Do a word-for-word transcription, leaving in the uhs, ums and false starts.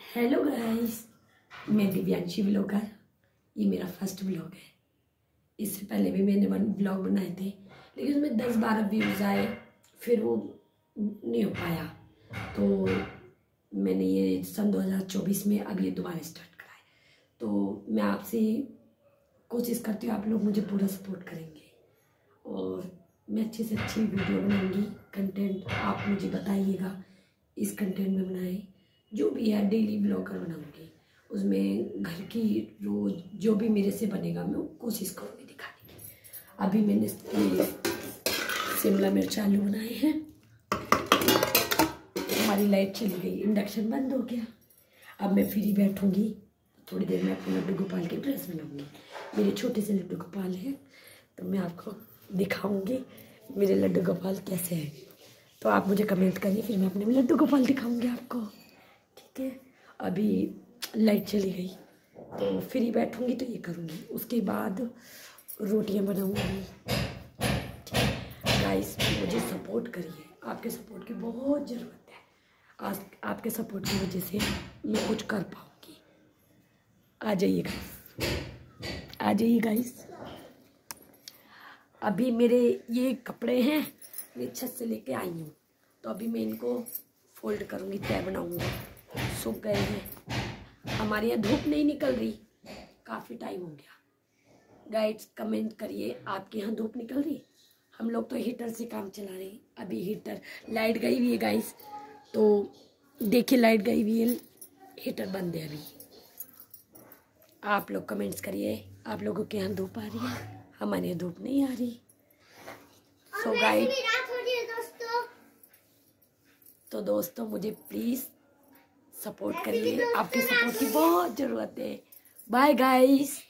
Hello guys, मैं Divyanshi blogger. ये मेरा फर्स्ट ब्लॉग है। इससे पहले भी मैंने वन ब्लॉग बनाए थे, लेकिन उसमें दस बारह व्यूज़ आए, फिर वो नहीं हो पाया। तो मैंने ये सन दो हज़ार चौबीस में अब ये दोबारा स्टार्ट करा है। तो मैं आपसे कोशिश करती हूँ आप लोग मुझे पूरा सपोर्ट करेंगे और मैं अच्छी से अच्छी वीडियो बनाऊंगी। कंटेंट आप मुझे बताइएगा, इस कंटेंट में बनाए जो भी है। डेली ब्लॉगर बनाऊंगी, उसमें घर की रोज जो भी मेरे से बनेगा मैं कोशिश करूँगी दिखाने की। अभी मैंने ये शिमला मिर्च आलू बनाए हैं। हमारी लाइट चली गई, इंडक्शन बंद हो गया। अब मैं फ्री बैठूंगी, थोड़ी देर में अपने लड्डू गोपाल की ड्रेस बनाऊंगी। मेरे छोटे से लड्डू गोपाल हैं, तो मैं आपको दिखाऊंगी मेरे लड्डू गोपाल कैसे हैं। तो आप मुझे कमेंट करिए, फिर मैं अपने लड्डू गोपाल दिखाऊंगी आपको। ठीक है, अभी लाइट चली गई तो फ्री बैठूंगी तो ये करूँगी। उसके बाद रोटियां बनाऊंगी। गाइस मुझे सपोर्ट करिए, आपके सपोर्ट की बहुत ज़रूरत है। आज आपके सपोर्ट की वजह से मैं कुछ कर पाऊँगी। आ जाइए गाइस, आ जाइए गाइस। अभी मेरे ये कपड़े हैं, मैं छत से लेके आई हूँ, तो अभी मैं इनको फोल्ड करूँगी, तय बनाऊँगी। सूख गए हैं, हमारे यहाँ धूप नहीं निकल रही, काफ़ी टाइम हो गया। गाइस कमेंट करिए, आपके यहाँ धूप निकल रही? हम लोग तो हीटर से काम चला रहे हैं। अभी हीटर लाइट गई हुई है गाइस, तो देखिए लाइट गई हुई है, हीटर बंद है अभी। आप लोग कमेंट्स करिए, आप लोगों के यहाँ धूप आ रही है? हमारे यहाँ धूप नहीं आ रही। सो so गाइस, तो दोस्तों मुझे प्लीज़ सपोर्ट करिए, आपके सपोर्ट की बहुत ज़रूरत है। Bye guys.